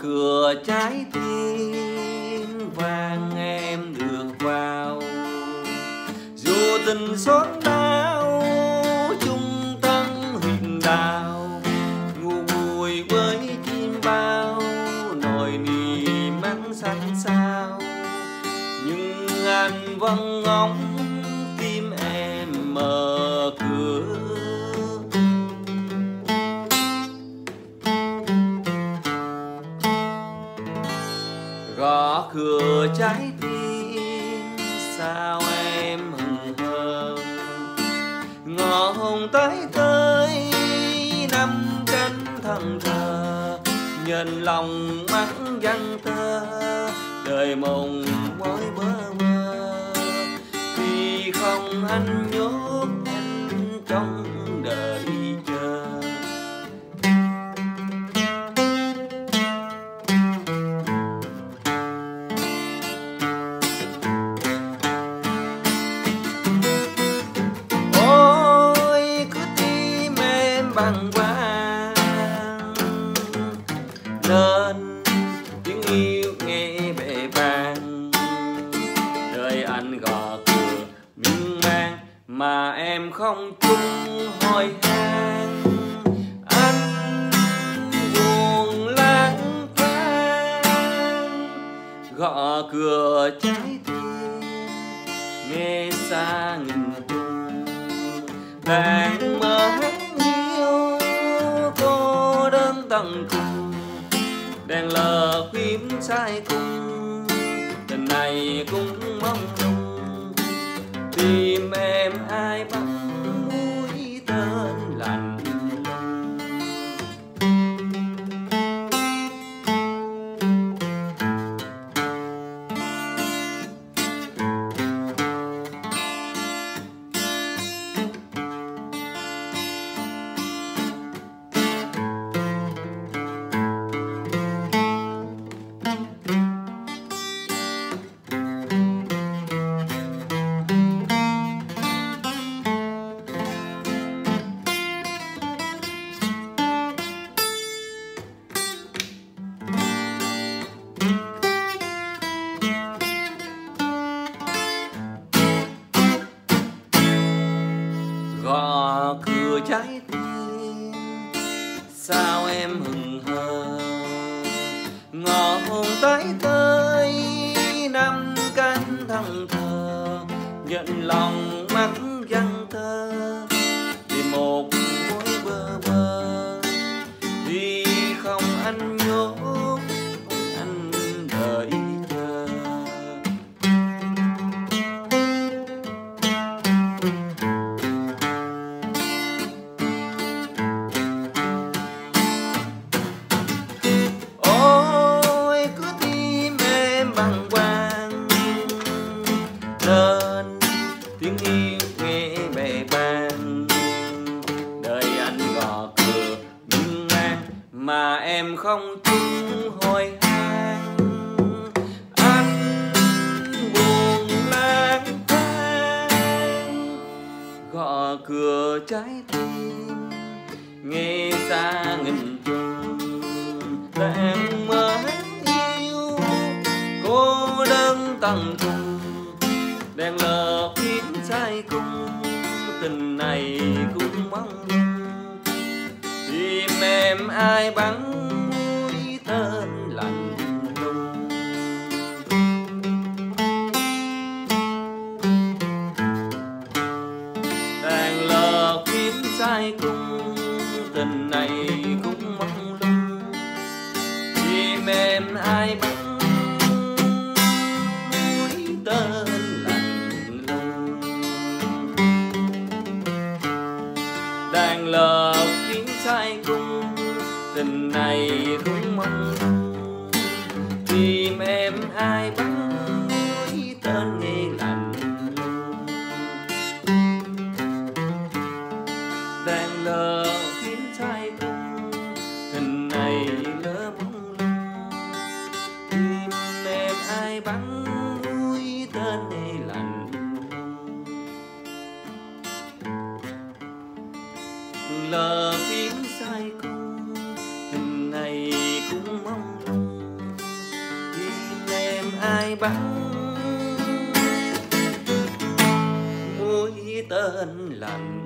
cửa trái tim vàng em được vào, dù tình xót đau chung tân huyền đào, ngủ vui với chim bao nỗi niềm mang xanh sao, nhưng anh vẫn ngóng tim em mở cửa. Gõ cửa trái tim sao em hững hờ, ngõ hồng tới tới năm cánh thần thờ, nhận lòng mắt văn tơ đời mộng mỏi bơ vơ, vì không anh nhốt anh trong đời chờ. Bằng vàng nên tiếng yêu nghe bề vang, đời anh gõ cửa miên man mà em không chung hỏi han, anh buồn lang thang gõ cửa trái tim nghe xa nghìn trùng, đang mơ tầng cùng đèn lờ phím sai cùng, tình này cũng mong lung tìm em ai bắt mũi tên lạnh gõ cửa trái tim sao em hững hờ, ngõ hồng tới tới năm cánh thần thờ, nhận lòng mắt văn thơ vì một mối bơ vơ, vì không anh nhốt anh đợi chờ. Nên tiếng yêu nghe bề bàn, đời anh gõ cửa miên man mà em không chung hỏi han, anh buồn lang thang gõ cửa trái tim nghe xa nghìn trùng, đang mơ yêu cô đơn tầng cùng đèn lờ phím sai cung, tình này cũng mong tìm em ai bắn mũi tên lạnh lùng. Đèn lờ phím sai cung, tình này cũng mong lung tìm em ai bắn mũi tên đàn lờ khiến sai cung, tình này cũng mong tìm em ai bắn mũi tên nghe lạnh lùng. Đàn lờ khiến sai cung, tình này lỡ mong tìm em ai bắn mũi tên nghe lạnh. Lờ phím sai cung, tình này cũng mong vắng mũi tên lành